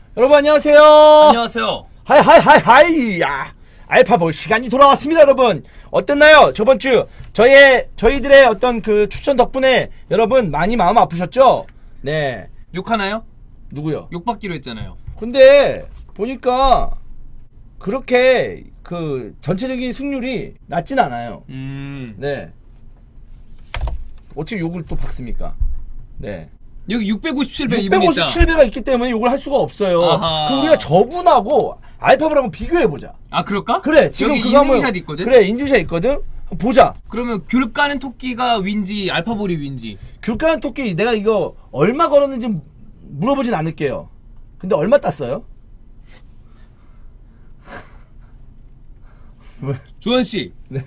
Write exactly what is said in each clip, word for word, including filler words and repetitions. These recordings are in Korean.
여러분 안녕하세요. 안녕하세요. 하이 하이 하이 하이. 야, 알파볼 시간이 돌아왔습니다, 여러분. 어땠나요? 저번 주 저의 저희들의 어떤 그 추천 덕분에 여러분 많이 마음 아프셨죠? 네. 욕하나요? 누구요? 욕받기로 했잖아요. 근데 보니까 그렇게 그 전체적인 승률이 낮진 않아요. 음. 네. 어떻게 욕을 또 박습니까? 네. 여기 육백오십칠 배 이분 있다. 육백오십칠 배가 있기 때문에 욕을 할 수가 없어요. 아하. 그럼 우리가 저분하고 알파볼 한번 비교해보자. 아 그럴까? 그래 지금 여기 그거 인증샷 한번, 있거든? 그래 인증샷 있거든? 보자. 그러면 귤 까는 토끼가 윈지 알파볼이 윈지. 귤 까는 토끼 내가 이거 얼마 걸었는지 물어보진 않을게요. 근데 얼마 땄어요? 왜? 주원씨. 네.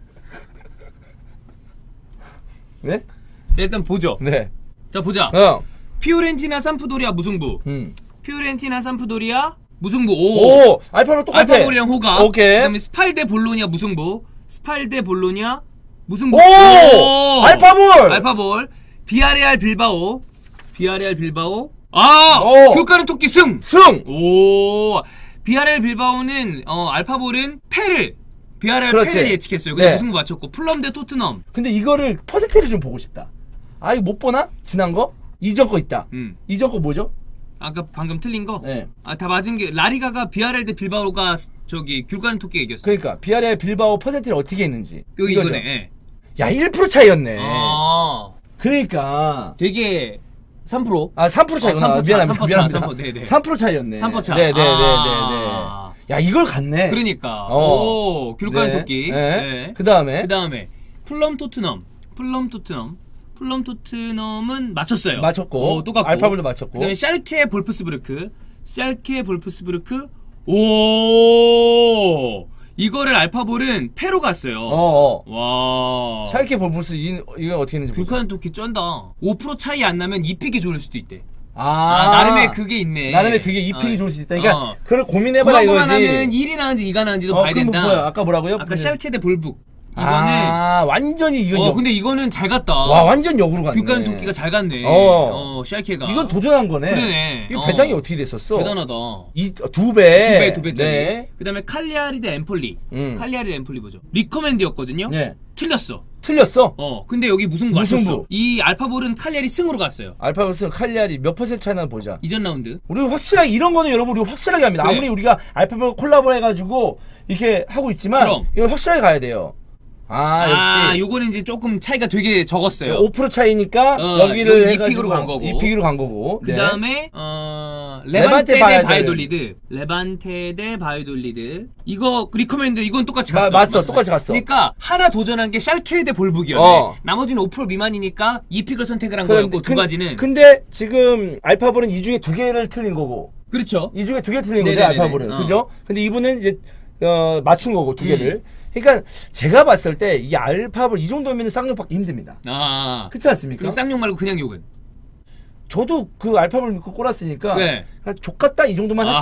네? 자 일단 보죠. 네. 자 보자. 어. 피오렌티나 삼프도리아 무승부. 음. 피오렌티나 삼프도리아 무승부. 오. 오, 알파볼 똑같아. 알파볼이랑 호가. 오케이. 그다음에 스팔 대 볼로냐 무승부. 스팔 대 볼로냐 무승부. 오! 오! 알파볼! 알파볼. 비아레알 빌바오. 비아레알 빌바오. 아! 오! 귤 까는 토끼 승! 승! 오! 비아레알 빌바오는 어 알파볼은 패를 비아레알 그렇지. 패를 예측했어요. 근데 네. 무승부 맞췄고 플럼 대 토트넘. 근데 이거를 퍼센테이를 좀 보고 싶다. 아 이거 못 보나? 지난 거? 이전 거 있다. 음. 이전 거 뭐죠? 아까 방금 틀린 거? 네. 아, 다 맞은 게 라리가가 비아레알 대 빌바오가 저기 귤 까는 토끼 이겼어. 그러니까 비아레알 빌바오 퍼센테이를 어떻게 했는지. 여기 이거죠. 이거네. 예. 야 일 퍼센트 차이였네. 아. 그러니까 되게 삼 퍼센트. 아 삼 퍼센트 차이구나. 어, 삼 퍼센트 차, 미안합니다. 삼 퍼센트 차, 미안합니다. 삼 퍼센트. 네네. 삼 퍼센트 차이였네. 삼 퍼센트 차. 네네네네네. 아. 야 이걸 갔네. 그러니까. 어. 오, 귤 까는 네. 토끼. 네. 네. 그 다음에 그 다음에 플럼 토트넘. 플럼 토트넘. 플럼 토트넘은 맞췄어요. 맞췄고. 오, 똑같고. 알파볼도 맞췄고. 그 다음에 샬케 볼프스부르크. 샬케 볼프스부르크. 오! 이거를 알파볼은 패로 갔어요. 어어. 와. 샬케 볼프스 이 이거 어떻게 했는지. 귤 까는 토끼 쩐다. 오 퍼센트 차이 안 나면 이픽이 좋을 수도 있대. 아, 아, 나름의 그게 있네. 나름의 그게 이픽이 어. 좋을 수 있다. 그러니까 어. 그걸 고민해봐라 이거지. 그만만 하면은 일이 나은지 이가 나은지도 어, 봐야 그럼 된다. 뭐 뭐야? 아까 뭐라고요? 아까 샬케 대 볼북. 이거는 아 완전히 이건 어 역. 근데 이거는 잘 갔다. 와 완전 역으로 갔네. 귤 까는 토끼가 잘 갔네. 어. 어, 샬케가. 이건 도전한 거네. 그러네. 이거 어. 배당이 어떻게 됐었어? 대단하다. 이두 배. 두 배, 두 배짜리. 네. 그 다음에 칼리아리 대 엠폴리. 음. 칼리아리 대 엠폴리 보죠. 리커맨드였거든요. 네. 틀렸어. 틀렸어. 어, 근데 여기 무승부 무승부. 맞췄어. 이 알파볼은 칼리아리 승으로 갔어요. 알파벳은 칼리아리 몇 퍼센트 차이나 보자. 이전 라운드. 우리 확실하게 이런 거는 여러분 우리 확실하게 합니다. 그래. 아무리 우리가 알파벳 콜라보 해가지고 이렇게 하고 있지만 그럼. 이건 확실하게 가야 돼요. 아, 아, 역시 요거는 이제 조금 차이가 되게 적었어요. 오 퍼센트 차이니까 어, 여기를 여기 해가지고 이픽으로 간 거고. 이픽으로 간 거고. 그 네. 다음에 어 레반테 레반테 대 바이돌리드. 바이돌리드. 레반테 대 바이돌리드. 이거 리커맨드 이건 똑같이 마- 갔어. 맞어, 맞았어요. 똑같이 갔어. 그러니까 하나 도전한 게 샬케 대 볼북이었네. 어. 나머지는 오 퍼센트 미만이니까 이 픽을 선택을 한 그런데 거였고 두 근- 가지는 근데 지금 알파볼은 이 중에 두 개를 틀린 거고 그렇죠. 이 중에 두 개 틀린 거죠 네네네네. 알파볼은. 어. 그죠? 근데 이분은 이제 어, 맞춘 거고 두 음. 개를. 그러니까 제가 봤을 때 이 알파볼 이 정도면 쌍욕 받기 힘듭니다. 아. 그렇지 않습니까? 그럼 쌍욕 말고 그냥 욕은. 저도 그 알파볼 믿고 꼴았으니까 네. 그냥 족같다 이 정도만 아. 할게.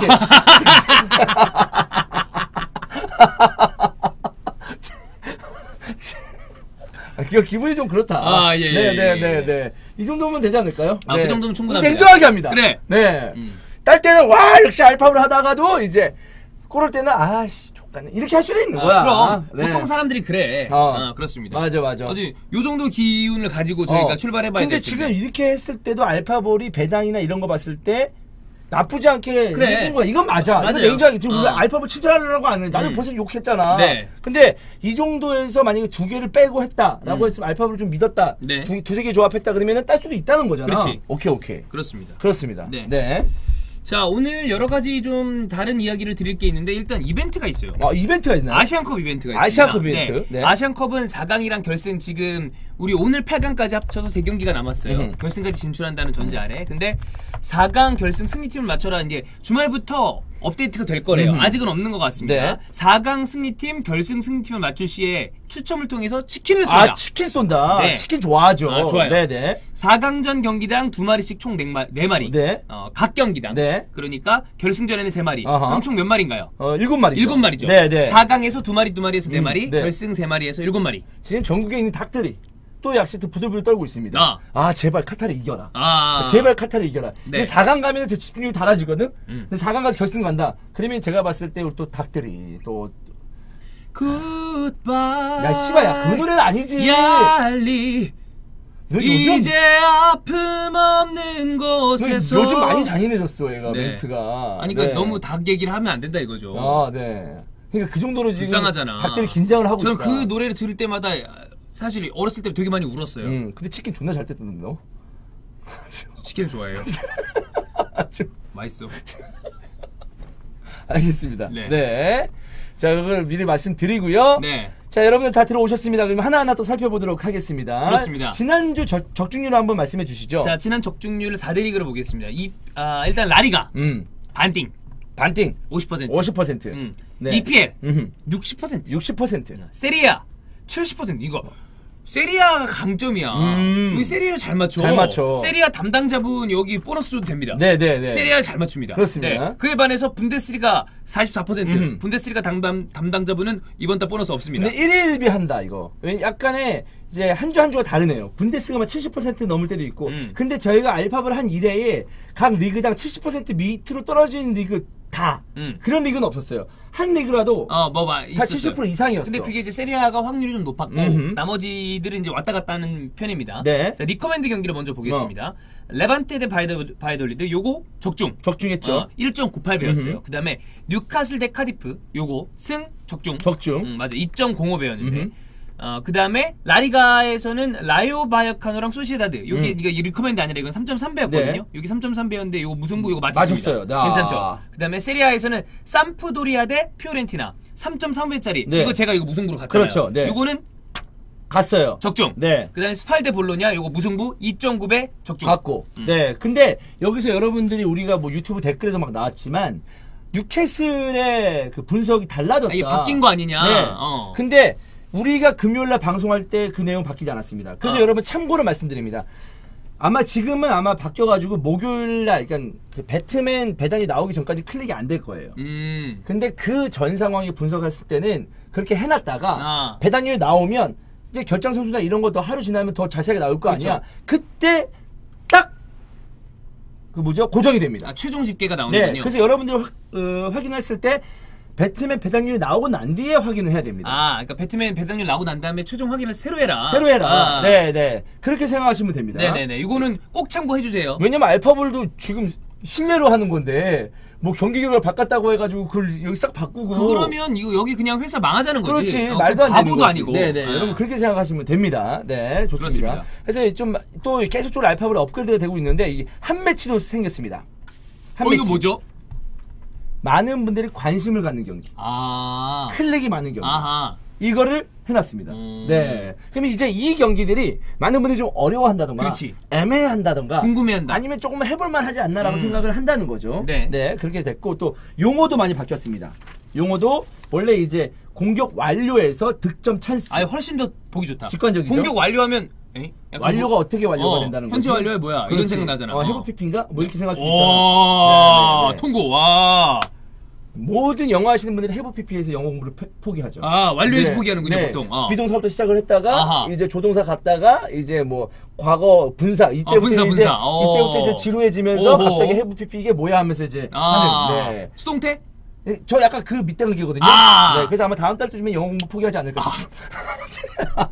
아, 기- 기분이 좀 그렇다. 아, 예, 예, 네, 네, 예, 네, 예. 네. 이 정도면 되지 않을까요? 아, 네. 그 정도면 충분합니다. 냉정하게 합니다. 그래. 네. 음. 딸 때는 와 역시 알파볼 하다가도 이제 꼴을 때는 아씨 족같네 이렇게 할 수도 있는 아, 거야. 그럼 네. 보통 사람들이 그래. 어. 아, 그렇습니다. 맞아, 맞아. 어디 요 정도 기운을 가지고 저희가 어. 출발해봐야 근데 될 텐데. 지금 이렇게 했을 때도 알파볼이 배당이나 이런 거 봤을 때 나쁘지 않게 그래. 해준 거야. 이건 맞아. 이건 맞아요. 냉정하게 지금 어. 우리가 알파볼 칭찬하려고 안 해. 나도 음. 벌써 욕했잖아. 네. 근데 이 정도에서 만약에 두 개를 빼고 했다라고 음. 했으면 알파볼을 좀 믿었다. 네. 두, 두세 개 조합했다 그러면은 딸 수도 있다는 거잖아. 그렇지. 오케이, 오케이. 그렇습니다. 그렇습니다. 네. 네. 자, 오늘 여러 가지 좀 다른 이야기를 드릴 게 있는데 일단 이벤트가 있어요. 어, 이벤트가 있나요? 아시안컵 이벤트가 있습니다. 아시안컵 이벤트. 네. 네. 아시안컵은 사 강이랑 결승 지금 우리 오늘 팔 강까지 합쳐서 세 경기가 남았어요. 음. 결승까지 진출한다는 전제 아래. 근데 사 강 결승 승리팀을 맞춰라 이제 주말부터 업데이트가 될 거래요. 음. 아직은 없는 것 같습니다. 네. 사 강 승리팀, 결승 승리팀을 맞출 시에 추첨을 통해서 치킨을 쏩니다. 아, 치킨 쏜다. 네. 치킨 좋아하죠. 아, 좋아요. 네네. 사 강전 경기당 두 마리씩 총 네 마리. 네. 어, 각 경기당. 네. 그러니까 결승전에는 세 마리. 아하. 그럼 총 몇 마리인가요? 어, 일곱 마리죠. 일곱 마리죠. 네네. 사 강에서 두 마리, 두 마리에서 네 음, 마리, 네. 결승 세 마리에서 일곱 마리. 지금 전국에 있는 닭들이 또 약시 또 부들부들 떨고 있습니다. 아, 아 제발 카타르 이겨라. 아, 제발 카타르 이겨라. 네. 근데 사 강 가면 또 집중력이 달라지거든. 음. 근데 사 강 가서 결승 간다. 그러면 제가 봤을 때 또 닭들이 또 굿바이. 야 씨발 야그 노래는 아니지. 얄리. 너 요즘 이제 아픔 없는 너 곳에서. 요즘 많이 잔인해졌어 얘가 네. 멘트가. 아니 그러니까 네. 너무 닭 얘기를 하면 안 된다 이거죠. 아 네. 그러니까 그 정도로 지금 불쌍하잖아. 닭들이 긴장을 하고 저는 있다. 그 노래를 들을 때마다 사실 어렸을 때 되게 많이 울었어요. 음, 근데 치킨 존나 잘 뜯던데 너. 치킨 좋아해요. 좀- 맛있어. 알겠습니다. 네. 네. 자, 그걸 미리 말씀드리고요. 네. 자, 여러분들 다 들어오셨습니다. 그럼 하나하나 또 살펴보도록 하겠습니다. 그렇습니다. 지난주 적, 적중률 한번 말씀해 주시죠. 자, 지난 적중률을 사 대 리그로 보겠습니다. 이, 아, 일단 라리가 음, 반띵 반띵 오십 퍼센트. 오십 퍼센트. 음. 네. 이피엘 음, 육십 퍼센트. 육십 퍼센트. 세리아 칠십 퍼센트. 이거 세리아가 강점이야. 음. 여기 세리아 잘 맞춰. 잘 맞춰. 세리아 담당자분 여기 보너스 줘도 됩니다. 네, 네, 네. 세리아 잘 맞춥니다. 그렇습니다. 네. 그에 반해서 분데스리가 사십사 퍼센트. 음. 분데스리가 담당 담당자분은 이번 달 보너스 없습니다. 근데 일일비 한다 이거. 왜 약간의 이제 한 주 한 주가 다르네요. 분데스가만 칠십 퍼센트 넘을 때도 있고. 음. 근데 저희가 알파블 한 일 회에 각 리그당 칠십 퍼센트 밑으로 떨어진 리그 다 음. 그런 리그는 없었어요. 한 리그라도 어, 뭐, 막, 다 있었어요. 칠십 퍼센트 이상이었어. 근데 그게 이제 세리아가 확률이 좀 높았고, 음흠. 나머지들은 이제 왔다 갔다 하는 편입니다. 네. 자, 리커맨드 경기를 먼저 보겠습니다. 레반테 대 바이더, 바이돌리드, 요거 적중. 적중했죠. 어, 일 점 구팔 배였어요. 음흠. 그 다음에 뉴카슬 대 카디프, 요거 승, 적중. 적중. 음, 맞아. 이 점 공오 배였는데. 음흠. 어, 그 다음에 라리가에서는 라요 바이어카노랑 소시에다드. 여기, 음. 이거 리커맨드 아니라 이건 삼 점 삼 배였거든요. 네. 여기 삼 점 삼 배였는데 요거 무승부 요거 맞췄습니다. 맞았어요. 아. 괜찮죠? 그 다음에 세리아에서는 삼프도리아 대 피오렌티나 삼 점 삼 배짜리. 네. 이거 제가 이거 무승부로 갔잖아요. 그렇죠. 네. 요거는 갔어요. 적중. 네. 그 다음에 스팔 대 볼로냐 요거 무승부 이 점 구 배 적중. 갔고. 음. 네. 근데 여기서 여러분들이 우리가 뭐 유튜브 댓글에도 막 나왔지만 뉴캐슬의 그 분석이 달라졌다. 아, 이게 바뀐 거 아니냐. 네. 어. 근데 우리가 금요일날 방송할 때 그 내용 바뀌지 않았습니다. 그래서 어. 여러분 참고로 말씀드립니다. 아마 지금은 아마 바뀌어가지고 목요일날 그러니까 그 배트맨 배당이 나오기 전까지 클릭이 안 될 거예요. 음. 근데 그 전 상황이 분석했을 때는 그렇게 해놨다가 아. 배당률 나오면 이제 결장 선수나 이런 것도 하루 지나면 더 자세하게 나올 거 그렇죠. 아니야. 그때 딱 그 뭐죠 고정이 됩니다. 아, 최종 집계가 네, 나오는군요. 그래서 여러분들 확, 어, 확인했을 때 배트맨 배당률이 나오고 난 뒤에 확인을 해야 됩니다. 아, 그러니까 배트맨 배당률 나오고 난 다음에 최종 확인을 새로 해라. 새로 해라. 아. 네, 네. 그렇게 생각하시면 됩니다. 네네네. 이거는 꼭 참고해 주세요. 왜냐면 알파볼도 지금 실내로 하는 건데 뭐 경기 결과를 바꿨다고 해가지고 그걸 여기 싹 바꾸고. 그러면 이거 여기 그냥 회사 망하자는 거지. 그렇지. 어, 말도 안 되는 바보도 거지. 아니고. 네네. 아. 여러분 그렇게 생각하시면 됩니다. 네, 좋습니다. 그렇습니다. 그래서 좀 또 계속적으로 알파볼이 업그레이드가 되고 있는데 이게 한 매치도 생겼습니다. 한 어, 매치. 이거 뭐죠? 많은 분들이 관심을 갖는 경기. 아. 클릭이 많은 경기. 아하. 이거를 해놨습니다. 음. 네. 그러면 이제 이 경기들이 많은 분들이 좀 어려워한다던가, 그렇지. 애매한다던가, 궁금해한다. 아니면 조금 해볼만 하지 않나라고 음. 생각을 한다는 거죠. 네. 그렇게 됐고, 또 용어도 많이 바뀌었습니다. 용어도 원래 이제 공격 완료에서 득점 찬스. 아, 훨씬 더 보기 좋다. 직관적이죠. 공격 완료하면 에? 약간 완료가 뭐- 어떻게 완료가 어, 된다는 거지? 현재 완료에 뭐야? 이런 그렇지. 생각 나잖아. 어, 어. 해부 피피인가? 뭐 이렇게 생각할 수 오, 있잖아. 네, 네, 네. 통고. 와. 모든 영어 하시는 분들이 해부 피피에서 영어 공부를 포- 포기하죠. 아, 완료해서 네, 포기하는군요, 네. 보통. 어. 비동사부터 시작을 했다가 아하. 이제 조동사 갔다가 이제 뭐 과거 분사 이때부터 아, 분사, 이제 분사. 어. 이때부터 이제 지루해지면서 오호. 갑자기 해부 피피 이게 뭐야 하면서 이제 아. 하는 네. 수동태? 저 약간 그 밑단계거든요. 아. 네, 그래서 아마 다음 달쯤이면 영어 공부 포기하지 않을까 싶어요.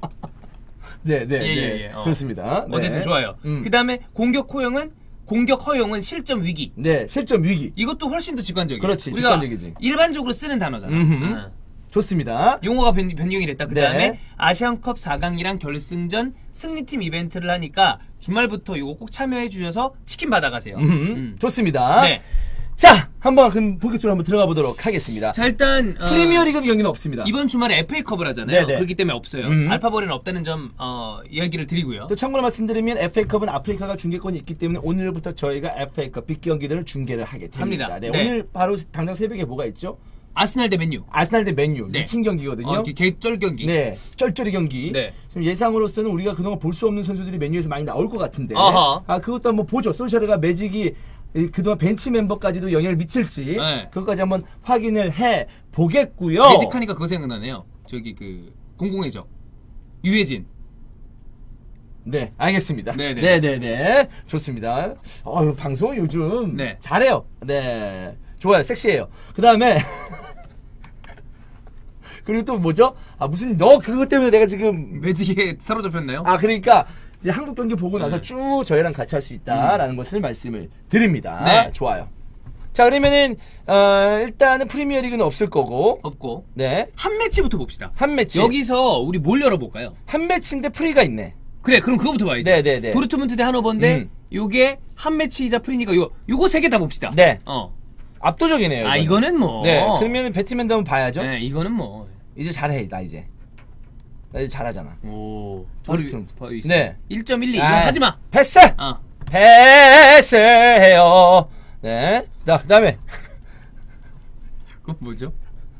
네, 네, 예, 네. 예, 예. 어. 그렇습니다. 네. 어쨌든 좋아요. 음. 그 다음에 공격 허용은 공격 허용은 실점 위기. 네, 실점 위기. 이것도 훨씬 더 직관적이에요. 그렇지, 우리가 직관적이지. 일반적으로 쓰는 단어잖아. 음흠. 어. 좋습니다. 용어가 변, 변경이 됐다. 그 다음에 네. 아시안컵 사 강이랑 결승전 승리팀 이벤트를 하니까 주말부터 이거 꼭 참여해 주셔서 치킨 받아가세요. 음, 음. 좋습니다. 네. 자, 한번 그럼 본격적으로 한번 들어가 보도록 하겠습니다. 자, 일단 어, 프리미어리그 경기는 없습니다. 이번 주말에 에프에이컵을 하잖아요. 네네. 그렇기 때문에 없어요. 음. 알파볼에는 없다는 점 어, 이야기를 드리고요. 또 참고로 말씀드리면 에프에이컵은 아프리카가 중계권이 있기 때문에 오늘부터 저희가 에프에이컵 빅 경기들을 중계를 하게 됩니다. 합니다. 네, 네. 오늘 바로 당장 새벽에 뭐가 있죠? 아스날 대 맨유. 아스날 대 맨유 네. 미친 경기거든요. 어, 이렇게 개쩔 경기. 네, 쩔쩔이 경기. 네. 지금 예상으로서는 우리가 그동안 볼 수 없는 선수들이 맨유에서 많이 나올 것 같은데. 아하. 아 그것도 한번 보죠. 솔샤르가 매직이 이 그동안 벤치 멤버까지도 영향을 미칠지 네. 그것까지 한번 확인을 해 보겠고요. 매직하니까 그거 생각나네요. 저기 그 공공의 적 유해진. 네, 알겠습니다. 네네. 네네네. 좋습니다. 어, 방송 요즘 네. 잘해요. 네. 좋아요. 섹시해요. 그 다음에, 그리고 또 뭐죠? 아, 무슨, 너 그것 때문에 내가 지금. 매직에 사로잡혔나요? 아, 그러니까, 이제 한국 경기 보고 나서 네. 쭉 저희랑 같이 할 수 있다라는 음. 것을 말씀을 드립니다. 네. 좋아요. 자, 그러면은, 어, 일단은 프리미어 리그는 없을 거고. 없고. 네. 한 매치부터 봅시다. 한 매치. 여기서 우리 뭘 열어볼까요? 한 매치인데 프리가 있네. 그래, 그럼 그거부터 봐야지. 네네네. 도르트문트 대 하노버인데, 음. 요게 한 매치이자 프리니까 요, 요거 세 개 다 봅시다. 네. 어. 압도적이네요. 아, 이거는 뭐. 네. 그러면은 배트맨도 한번 봐야죠. 네, 이거는 뭐. 이제 잘해, 나 이제. 나 이제 잘하잖아. 오. 바로, 좀. 바로 있어. 네. 일 점 일이. 이건 아, 하지 마. 패스! 어. 패스해요. 네. 자, 그 다음에. 그건 뭐죠?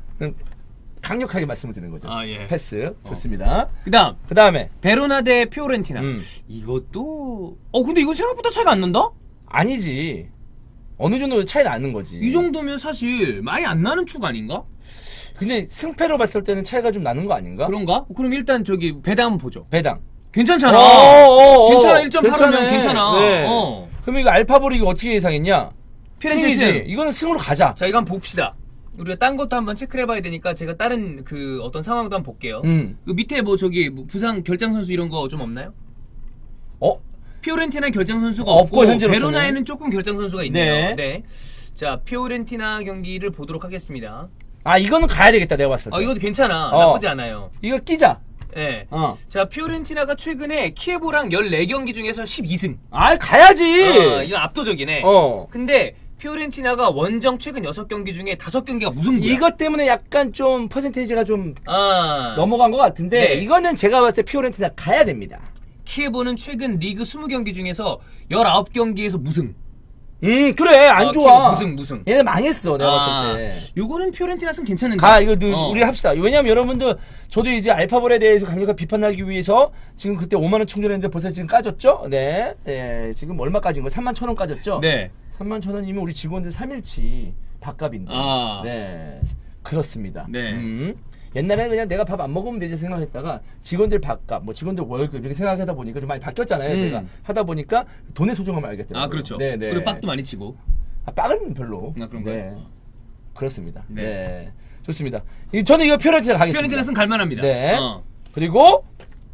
강력하게 말씀을 드리는 거죠. 아, 예. 패스. 좋습니다. 그 다음. 그 다음에. 베로나 대 피오렌티나. 음. 이것도. 어, 근데 이거 생각보다 차이가 안 난다? 아니지. 어느 정도 차이 나는 거지. 이 정도면 사실 많이 안 나는 축 아닌가? 근데 승패로 봤을 때는 차이가 좀 나는 거 아닌가? 그런가? 그럼 일단 저기 배당 한번 보죠. 배당. 괜찮잖아. 어어어어. 괜찮아. 일 점 팔이면 괜찮네. 괜찮아. 네. 어. 그럼 이거 알파볼 이거 어떻게 예상했냐? 피렌체 승이지. 승. 이거는 승으로 가자. 자, 이거 한번 봅시다. 우리가 딴 것도 한번 체크를 해봐야 되니까 제가 다른 그 어떤 상황도 한번 볼게요. 음. 그 밑에 뭐 저기 뭐 부상 결장 선수 이런 거 좀 없나요? 어? 피오렌티나 결장 선수가 없고, 없고, 현재로서는. 베로나에는 조금 결장 선수가 있네요. 네. 네. 자, 피오렌티나 경기를 보도록 하겠습니다. 아, 이거는 가야 되겠다, 내가 봤을 때. 아, 이것도 괜찮아. 어. 나쁘지 않아요. 이거 끼자. 예. 네. 어. 자, 피오렌티나가 최근에 키예보랑 열네 경기 중에서 십이 승. 아, 가야지. 어, 이건 압도적이네. 어. 근데 피오렌티나가 원정 최근 여섯 경기 중에 다섯 경기가 무승부야. 이것 때문에 약간 좀 퍼센테이지가 좀 아. 넘어간 것 같은데 네. 이거는 제가 봤을 때 피오렌티나 가야 됩니다. 키예보는 최근 리그 이십 경기 중에서 열아홉 경기에서 무승. 음, 그래. 안 어, 좋아. 무승, 무승. 얘네 망했어, 내가 아, 봤을 때. 요거는 피오렌티나 승 괜찮은데. 가, 이거 너, 어. 우리 합시다. 왜냐면 여러분들, 저도 이제 알파볼에 대해서 강력한 비판하기 위해서 지금 그때 오만 원 충전했는데 벌써 지금 까졌죠? 네. 네. 지금 얼마 까진 거예요? 삼만 천 원 까졌죠? 네. 삼만 천 원이면 우리 직원들 삼 일치 밥값인데. 아. 네. 그렇습니다. 네. 음. 옛날에는 그냥 내가 밥 안 먹으면 되지 생각했다가 직원들 밥값, 뭐 직원들 월급 이렇게 생각하다 보니까 좀 많이 바뀌었잖아요. 음. 제가 하다 보니까 돈의 소중함을 알겠더라고요. 아, 그렇죠. 네, 네. 그리고 빡도 많이 치고. 아, 빵은 별로. 아, 그런가요? 네. 그렇습니다. 네. 네. 좋습니다. 이- 저는 이거 피오렌티나 가겠습니다. 피오렌티나 승 갈만합니다. 네. 어. 그리고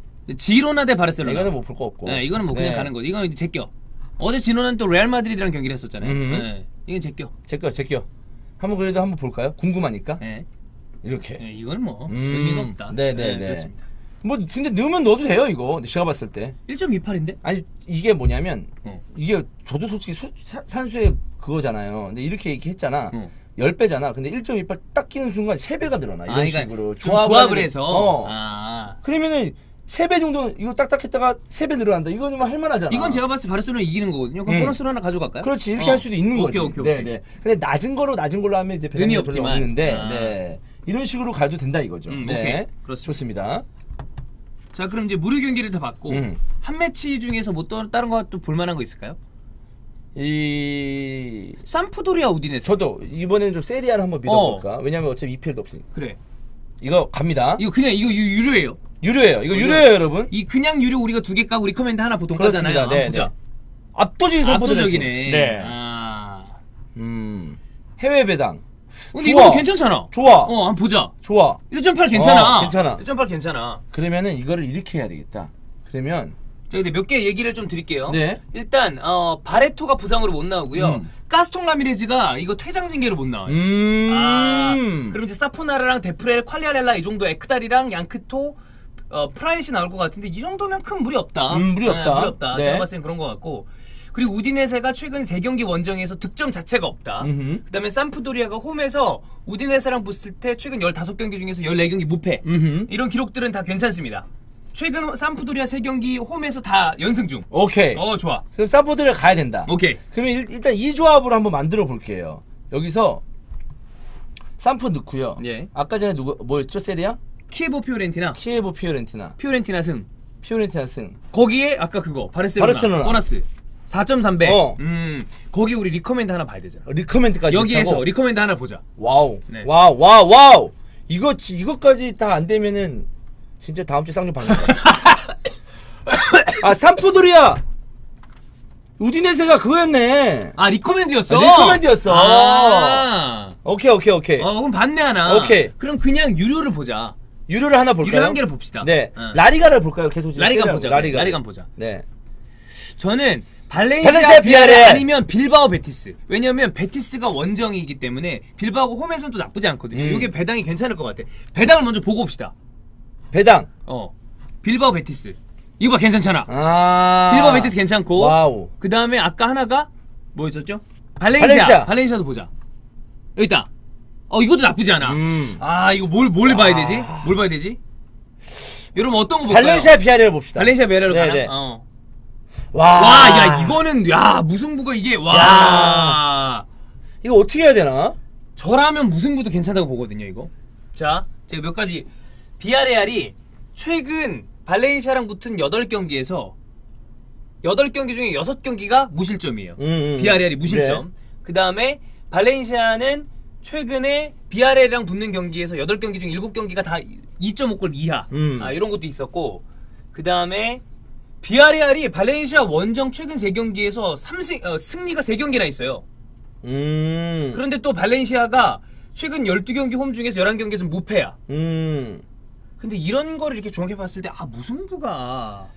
지로나 대 바르셀로나. 이거는 못 볼 거 없고. 네, 이거는 뭐 그냥 네. 가는 거죠. 이건 이제 제껴. 어제 진호는 또 레알 마드리드랑 경기를 했었잖아요. 음. 네. 이건 제껴. 제껴, 제껴. 한번 그래도 한번 볼까요? 궁금하니까. 네. 이렇게. 네, 이건 뭐 음. 의미가 없다. 네네네. 그렇습니다. 뭐 근데 넣으면 넣어도 돼요 이거. 근데 제가 봤을 때. 일 점 이팔인데? 아니 이게 뭐냐면 어. 이게 저도 솔직히 수, 사, 산수의 그거잖아요. 근데 이렇게 얘기했잖아. 어. 십 배잖아. 근데 일 점 이팔 딱 끼는 순간 세 배가 늘어나. 이런 아, 그러니까 식으로 좀 조합을, 하는데, 해서. 어. 아. 그러면은 세 배 정도 이거 딱딱 했다가 세 배 늘어난다. 이거는 할 만하잖아. 이건 제가 봤을 때 바르셀로나 이기는 거거든요. 그럼 음. 보너스로 하나 가져갈까요? 그렇지. 이렇게 어. 할 수도 있는 오케이, 거지. 오케이, 네, 오케이. 네. 근데 낮은 거로 낮은 걸로 하면 이제 의미 별로 없지만. 없는데 아. 네. 이런 식으로 가도 된다 이거죠. 음, 네. 오케이. 그렇습니다. 좋습니다. 자, 그럼 이제 무료 경기를 다 봤고 음. 한 매치 중에서 뭐 또 다른 거 또 볼만한 거 있을까요? 이 삼프도리아 우디네스. 저도 이번에는 좀 세리아를 한번 믿어볼까. 왜냐면 어차피 이피엘도 없으니까. 그래. 이거 갑니다. 이거 그냥 이거 유- 유료예요. 유료예요. 이거 이거- 유료예요, 여러분. 이 그냥 유료 우리가 두 개 까고 리커멘드 하나 보통 그렇습니다. 까잖아요. 네, 한번 보자. 네. 압도적인 선포들 압도적이네. 네. 아. 음. 해외 배당. 근데 좋아. 이거 괜찮잖아. 좋아. 어, 한번 보자. 좋아. 일 점 팔 괜찮아. 어, 괜찮아. 일 점 팔 괜찮아. 그러면은 이거를 이렇게 해야 되겠다. 그러면 자, 근데 몇 개 얘기를 좀 드릴게요. 네. 일단 어, 바레토가 부상으로 못 나오고요. 음. 가스통 라미레즈가 이거 퇴장 징계로 못 나와요. 음. 아, 그럼 이제 사포나라랑 데프렐, 퀄리아렐라 이 정도, 에크달이랑 양크토, 어, 프라이시 나올 것 같은데 이 정도면 큰 무리 없다. 음, 무리 없다. 네, 무리 없다. 네. 제가 봤을 땐 그런 것 같고. 그리고 우디네세가 최근 세 경기 원정에서 득점 자체가 없다. 음흠. 그다음에 삼프도리아가 홈에서 우디네세랑 붙을 때 최근 열다섯 경기 중에서 열네 경기 무패. 음흠. 이런 기록들은 다 괜찮습니다. 최근 삼프도리아 세 경기 홈에서 다 연승 중. 오케이. 어, 좋아. 그럼 사포드를 가야 된다. 오케이. 그러면 일, 일단 이 조합으로 한번 만들어 볼게요. 여기서 삼프 넣고요. 예. 아까 전에 누구 뭐였죠? 세리아? 키예보 피오렌티나. 키예보 피오렌티나. 피오렌티나 승. 피오렌티나 승. 거기에 아까 그거 바르셀로나, 바르셀로나. 보너스 사 점 삼 배. 어. 음. 거기 우리 리커멘드 하나 봐야 되잖아. 리커멘드까지 여기에서 넣자고? 리커멘드 하나 보자. 와우. 네. 와우. 와우. 와우. 이거 지- 이거까지 다 안 되면은 진짜 다음 주 쌍욕 방송. 아 삼프도리아 우디네세가 그거였네. 아 리커맨드였어. 아, 리커맨드였어. 아. 오케이 오케이 오케이. 어 그럼 봤네 하나. 오케이. 그럼 그냥 유료를 보자. 유료를 하나 볼까요? 유료 한 개를 봅시다. 네. 어. 라리가를 볼까요? 계속 라리가 보자. 라리가. 라리가 보자. 네. 저는 발렌시아, 발렌시아 비아레 아니면 빌바오 베티스. 왜냐면 베티스가 원정이기 때문에 빌바오가 홈에서는 또 나쁘지 않거든요. 음. 이게 배당이 괜찮을 것 같아. 배당을 먼저 보고 옵시다. 배당. 어. 빌바오 베티스. 이거 봐 괜찮잖아. 아. 빌바오 베티스 괜찮고. 와우. 그 다음에 아까 하나가 뭐였었죠? 발렌시아. 발렌시아. 발렌시아도 보자. 여기 있다. 어 이것도 나쁘지 않아. 음. 아 이거 뭘 뭘 봐야 되지? 뭘 봐야 되지? 여러분 어떤 거 볼까요? 발렌시아 비아레를 봅시다. 발렌시아 베라로 네, 가나? 네. 어. 와. 와, 야 이거는 야 무승부가 이게 와. 이거 어떻게 해야 되나? 저라면 무승부도 괜찮다고 보거든요 이거. 자, 제가 몇 가지 비아레알이 최근 발렌시아랑 붙은 여덟 경기에서 여덟 경기 중에 여섯 경기가 무실점이에요. 음, 음. 비아레알이 무실점. 네. 그 다음에 발렌시아는 최근에 비아레알이랑 붙는 경기에서 여덟 경기 중 일곱 경기가 다 이 점 오 골 이하. 음. 아, 이런 것도 있었고. 그 다음에 비아레알이 발렌시아 원정 최근 세 경기에서 삼승, 어, 승리가 세 경기나 있어요. 음. 그런데 또 발렌시아가 최근 열두 경기 홈 중에서 열한 경기에서 무패야. 음. 근데 이런 거를 이렇게 종합해 봤을 때 아 무승부가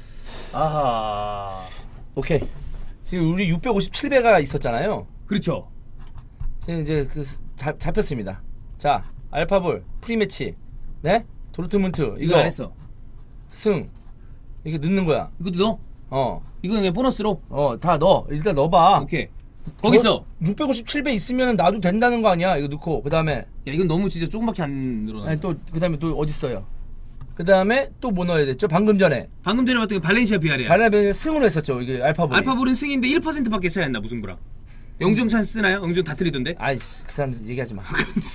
아하 오케이. 지금 우리 육백오십칠 배가 있었잖아요. 그렇죠. 지금 이제 그 잡, 잡혔습니다. 자, 알파볼 프리매치. 네? 도르트문트 이거, 이거 안 했어. 승. 이렇게 넣는 거야. 이것도 넣어? 어. 이거 그냥 보너스로? 어, 다 넣어. 일단 넣어봐. 오케이. 거기 있어. 육백오십칠 배 있으면 나도 된다는 거 아니야? 이거 넣고 그다음에 야 이건 너무 진짜 조금밖에 안 늘어나. 아니 또 그다음에 또 어디 있어요? 그다음에 또 뭐 넣어야 됐죠? 방금 전에 방금 전에 봤던 게 발렌시아 비아레알. 발라벤 승으로 했었죠. 이게 알파볼. 알파볼은 승인데 일 퍼센트밖에 차이 안 나 무승부랑. 영종 찬스 쓰나요? 영종 다 틀리던데. 아이씨 그 사람 얘기하지 마.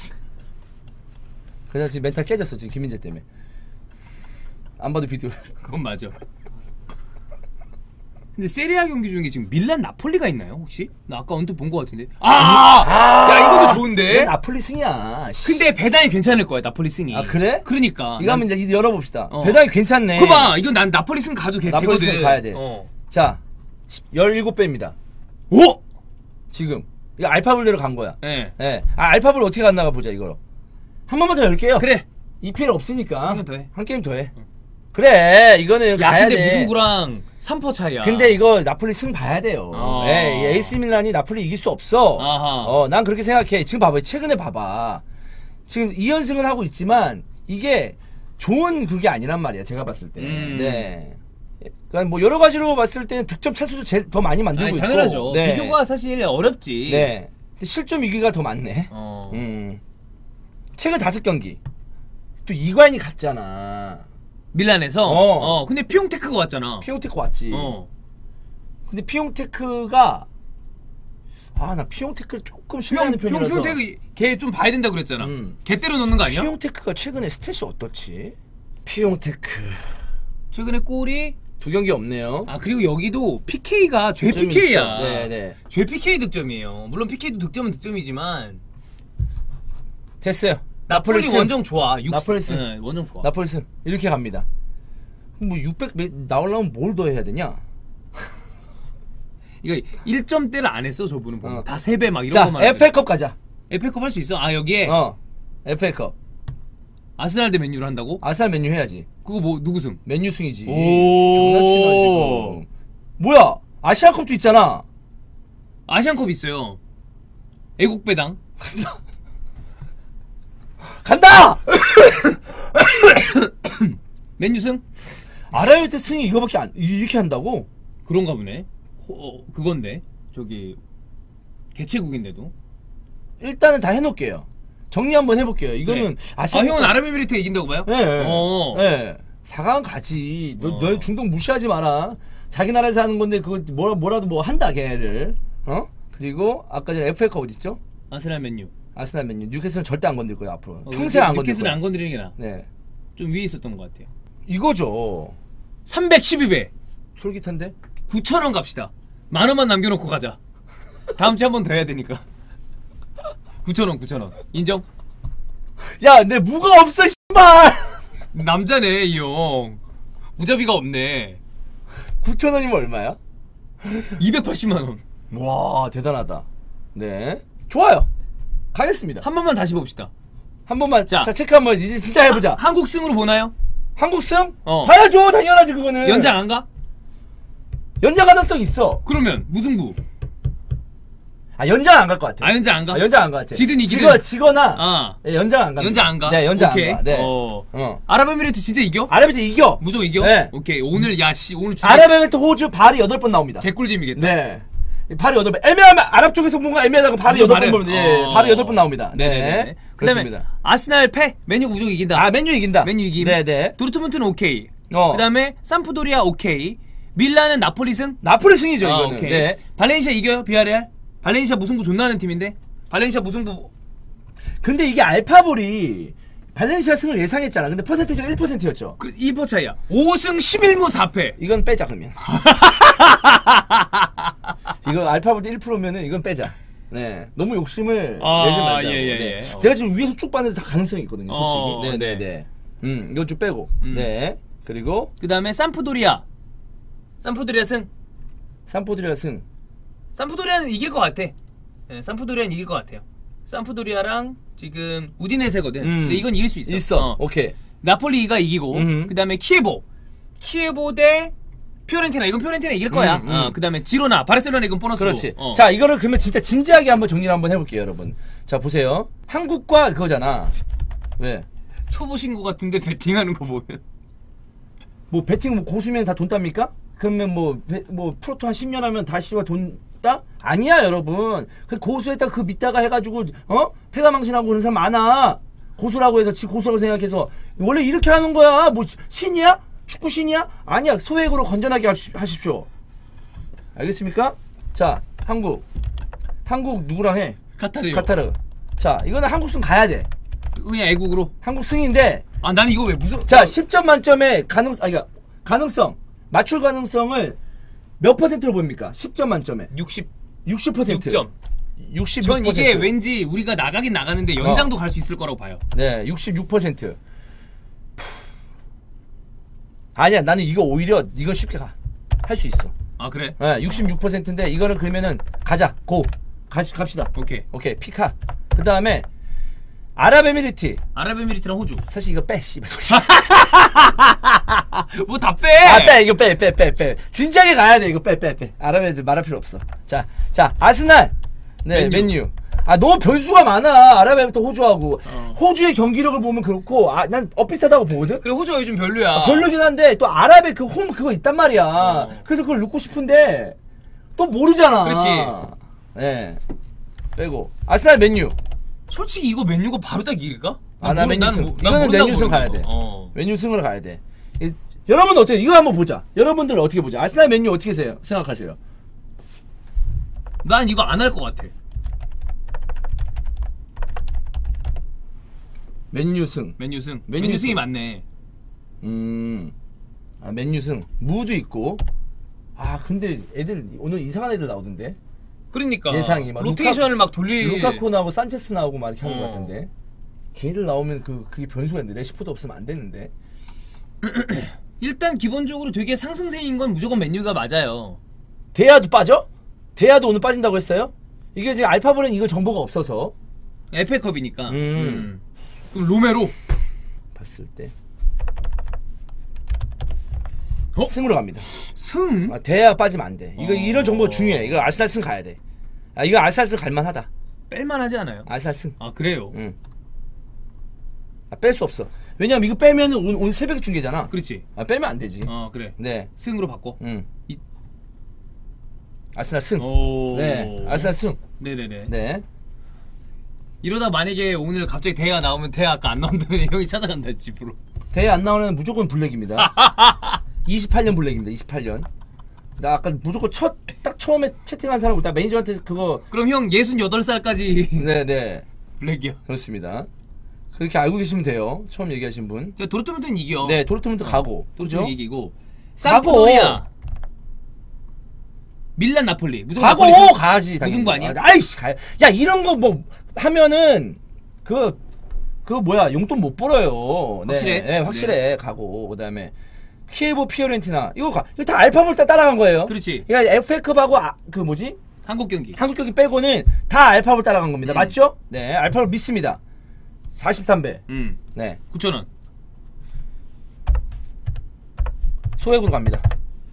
그냥 지금 멘탈 깨졌어 지금 김민재 때문에. 안 봐도 비디오. 그건 맞아. 근데 세리아 경기 중에 지금 밀란 나폴리가 있나요 혹시? 나 아까 언뜻 본 것 같은데. 아! 아! 야 이것도 좋은데. 나폴리 승이야. 씨. 근데 배당이 괜찮을 거야 나폴리 승이. 아 그래? 그러니까. 이거 한번 이제 열어봅시다. 어. 배당이 괜찮네. 그봐 이거 난 나폴리 승 가도 돼. 나폴리 승 되거든. 가야 돼. 어. 자, 열일곱 배입니다. 오! 지금 이거 알파볼대로 간 거야. 예. 예. 아 알파볼 어떻게 갔나가 보자 이거. 한 번만 더 열게요. 그래. 이 피엘 없으니까 한 게임 더 해. 한 게임 더 해. 그래 이거는 야 가야 근데 돼. 무승부랑 삼 퍼 차이야. 근데 이거 나폴리 승 봐야 돼요. 어. 예, 에이씨 밀란이 나폴리 이길 수 없어. 아하. 어, 난 그렇게 생각해. 지금 봐봐. 최근에 봐봐. 지금 이 연승은 하고 있지만 이게 좋은 그게 아니란 말이야. 제가 봤을 때. 음. 네. 그러니까 뭐 여러 가지로 봤을 때는 득점 차수도 제일 더 많이 만들고 아니, 있고. 당연하죠. 네. 비교가 사실 어렵지. 네. 근데 실점 위기가 더 많네. 어. 음. 최근 다섯 경기. 또 이관이 갔잖아. 밀란에서. 어. 어. 근데 피용테크가 왔잖아. 피용테크 왔지. 어. 근데 피용테크가 아 나 피용테크를 조금 신뢰하는 피용 편이라서. 피용테크 걔 좀 봐야 된다 그랬잖아. 음. 걔 때려 넣는 거 아니야? 피용테크가 최근에 스탯이 어떻지? 피용테크 최근에 골이 두 경기 없네요. 아 그리고 여기도 피케이가 죄 좀 피케이야. 있어. 네네. 죄 피케이 득점이에요. 물론 피케이도 득점은 득점이지만 됐어요. 나폴리 나폴리 승. 원정 좋아. 육 나폴리 승. 네, 원정 좋아. 나폴리 승 이렇게 갑니다. 뭐 육백 나오려면 뭘 더 해야 되냐? 이거 일 점대를 안 했어 저분은 보면 어. 다 세 배 막 이런 자 거만. 에프에이컵 가자. 에프에이컵 할 수 있어? 아 여기에 어 에프에이컵 아스날 대 맨유를 한다고? 아스날 맨유 해야지. 그거 뭐 누구 승? 맨유 승이지. 오. 장난치나 지금. 뭐야? 아시아컵도 있잖아. 아시안컵 있어요. 애국 배당. 간다. 맨유 승? 아라이트 승이 이거밖에 안 이렇게 한다고? 그런가 보네. 호, 어, 그건데 저기 개최국인데도. 일단은 다 해놓을게요. 정리 한번 해볼게요. 이거는 네. 아시아. 아 형은 아랍에미리트 이긴다고 봐요? 네. 어. 네. 사 강 가지. 너, 어. 너 중동 무시하지 마라. 자기 나라에서 하는 건데 그거 뭐라 뭐라도 뭐 한다 걔네를. 어? 그리고 아까 전에 에프에이컵 어디 있죠? 아스날 맨유. 아스날 맨유. 뉴캐슬은 절대 안 건들 거야 앞으로. 어, 평생 안 건들 뉴캐슬은 거야. 안 건드리는 게 나아. 네. 좀 위에 있었던 것 같아요. 이거죠. 삼백십이 배. 솔깃한데? 구천 원 갑시다. 만 원만 남겨놓고 가자. 다음 주에 한 번 더 해야 되니까. 구천 원, 구천 원. 인정? 야, 내 무가 없어, 씨발. 남자네, 이 형. 무자비가 없네. 구천 원이면 얼마야? 이백팔십만 원. 와, 대단하다. 네. 좋아요. 가겠습니다. 한 번만 다시 봅시다. 한 번만. 자. 자, 체크 한번 이제 진짜 해보자. 한국 승으로 보나요? 한국 승? 어. 봐야죠. 당연하지, 그거는. 연장 안 가? 연장 가능성 있어. 그러면 무승부. 아, 연장 안 갈 것 같아. 아, 연장 안 가? 아, 연장 안 갈 것 같아. 지든 이기든. 지거, 지거나. 아. 네, 연장 안 가. 연장 안 가? 네, 연장 오케이. 안 가. 네. 어. 어. 아랍에미리트 진짜 이겨? 아랍에미리트 이겨. 무조건 이겨? 네. 오케이. 오늘 야씨 오늘 주제 아랍에미리트 호주 발이 여덟 번 나옵니다. 개꿀잼이겠다. 네. 발이 여덟 번. 애매하면 아랍 쪽에서 뭔가 애매하다고 발이 무조건 여덟 번 발을- 보면 예, 어. 발이 여덟 번 나옵니다. 네. 네네네. 그다음에 그렇습니다. 아스날 패. 맨유 무조건 이긴다. 아, 맨유 이긴다. 맨유 이김. 네, 네. 도르트문트는 오케이. 어. 그다음에 삼프도리아 오케이. 밀라는 나폴리 승? 나폴리 승이죠, 아, 이거는. 오케이. 네. 발렌시아 이겨요? 비아레알? 발렌시아 무승부 존나 하는 팀인데? 발렌시아 무승부 근데 이게 알파볼이 발렌시아 승을 예상했잖아. 근데 퍼센테이지가 일 퍼센트였죠. 그 일 퍼센트 차이야. 오 승 십일 무 사 패. 이건 빼자, 그러면. 이거 알파볼도 일 퍼센트면은 이건 빼자. 네. 너무 욕심을 아, 내지 말자. 예, 예, 네. 예. 어. 내가 지금 위에서 쭉 봤는데 다 가능성이 있거든요, 솔직히. 어, 네, 네, 네. 네. 음, 이건 좀 빼고. 음. 네. 그리고 그다음에 삼프도리아. 삼프도리아 승. 삼포드리아 승. 삼프도리아는 이길 것 같아. 네, 삼프도리아는 이길 것 같아요. 삼프도리아랑 지금 우디네세거든. 음. 근데 이건 이길 수 있어. 있어. 어. 오케이. 나폴리가 이기고 음. 그다음에 키에보. 키에보 대 피오렌티나. 이건 피오렌티나 이길 거야. 음, 음. 어, 그다음에 지로나, 바르셀로나 이건 보너스고. 그렇지. 어. 자, 이거를 그러면 진짜 진지하게 한번 정리를 한번 해볼게요, 여러분. 자, 보세요. 한국과 그거잖아. 왜? 초보 신고 같은데 배팅하는 거 보면. 뭐 배팅 뭐 고수면 다 돈 땁니까? 그러면 뭐, 배- 뭐 프로토 한 십 년 하면 다시 돈 따? 아니야, 여러분. 그 고수했다 그 밑다가 해가지고 어? 폐가망신하고 그런 사람 많아. 고수라고 해서 지 고수라고 생각해서 원래 이렇게 하는 거야. 뭐 신이야? 축구 신이야? 아니야. 소액으로 건전하게 하시, 하십시오. 알겠습니까? 자, 한국. 한국 누구랑 해? 카타르요. 카타르. 자, 이거는 한국 승 가야 돼. 그냥 애국으로. 한국 승인데 아, 나는 이거 왜 무슨 자, 십 점 만점에 가능, 아, 그러니까 가능성, 맞출 가능성을 몇 퍼센트로 봅니까? 십 점 만점에. 육십 육십 퍼센트. 육 점. 육십육 전 퍼센트. 이게 왠지 우리가 나가긴 나가는데 연장도 갈 수 있을 거라고 봐요. 네, 육십육 퍼센트. 아니야, 나는 이거 오히려, 이건 쉽게 가. 할 수 있어. 아, 그래? 네, 육십육 퍼센트인데, 이거는 그러면은, 가자. 고. 가, 갑시다. 오케이. 오케이, 피카. 그 다음에, 아랍에미리트. 아랍에미리트랑 호주. 사실 이거 빼, 씨발. 솔직히. 뭐 다 빼! 아, 빼, 이거 빼, 빼, 빼, 빼. 진지하게 가야 돼, 이거 빼, 빼, 빼. 아랍애들 말할 필요 없어. 자, 자, 아스날. 네, 맨유. 맨유. 아, 너무 변수가 많아. 아랍애부터 호주하고. 어. 호주의 경기력을 보면 그렇고, 아, 난 엇비슷하다고 보거든? 그래, 호주가 요즘 별로야. 아, 별로긴 한데, 또 아랍의 그 홈 그거 있단 말이야. 어. 그래서 그걸 넣고 싶은데, 또 모르잖아. 그렇지. 네. 빼고. 아스날 맨유. 솔직히 이거 맨유가 바로 딱 이길까? 아, 나 모르- 맨유 난 승. 모- 난 이거는 모른다고 맨유 승 가야 모르는 돼. 거. 어. 맨유 승으로 가야 돼. 이, 여러분 어때요? 이거 한번 보자. 여러분들 어떻게 보자. 아스날 맨유 어떻게 세요? 생각하세요? 난 이거 안 할 것 같아. 맨유 승. 맨유 승. 맨유 맨유, 승이 승. 맞네. 음. 아, 맨유 승. 무도 있고. 아, 근데 애들 오늘 이상한 애들 나오던데. 그러니까 예상이 막 로테이션을 루카- 막 돌릴 루카쿠 나오고 산체스 나오고 막 이렇게 하는 어. 것 같은데. 걔들 나오면 그 그게 변수가 있는데 레시포드 없으면 안 되는데. 일단 기본적으로 되게 상승세인 건 무조건 맨유가 맞아요. 대야도 빠져? 대야도 오늘 빠진다고 했어요? 이게 지금 알파볼은 이거 정보가 없어서 에프에이컵이니까. 음. 음. 그럼 로메로 봤을 때 어? 승으로 갑니다. 승? 아, 대야 빠지면 안 돼. 이거 어. 이런 정보 중요해. 이거 아스날 승 가야 돼. 아, 이거 아스날 승 갈만하다. 뺄만하지 않아요? 아스날 승. 아, 그래요? 응. 아, 뺄 수 없어. 왜냐면 이거 빼면은 오늘, 오늘 새벽에 중계잖아. 그렇지. 아, 빼면 안 되지. 어, 그래. 네. 승으로 바꿔. 응. 이- 아스날 승. 오. 네. 아스날 승. 네네네. 네. 이러다 만약에 오늘 갑자기 대회가 나오면 대회 아까 안 나온다면 형이 찾아간다 집으로. 대회 안 나오면 무조건 블랙입니다. 이십팔 년 블랙입니다. 이십팔 년. 나 아까 무조건 첫 딱 처음에 채팅한 사람 나 매니저한테 그거 그럼 형 예순여덟 살까지 네, 네. 블랙이야. 그렇습니다. 그렇게 알고 계시면 돼요. 처음 얘기하신 분. 야, 도르트문트는 이겨. 네, 도르트문트 가고. 그죠? 도르트문트 이기고. 삼프도리아. 밀란 나폴리. 무조건 가고 나폴리 승- 가야지. 당연히. 무슨 거 아니야? 아, 아이씨, 가. 야, 이런 거 뭐 하면은 그 그거 뭐야 용돈 못 벌어요. 네, 확실해? 네, 확실해. 가고 그다음에 키에보 피오렌티나 이거 가, 이거 다 알파볼 다 따라간 거예요. 그렇지. 그러니까 에프에이컵하고 아, 그 뭐지? 한국 경기. 한국 경기 빼고는 다 알파볼 따라간 겁니다. 음. 맞죠? 네, 알파볼 믿습니다. 사십삼 배. 음. 네, 구천 원. 소액으로 갑니다.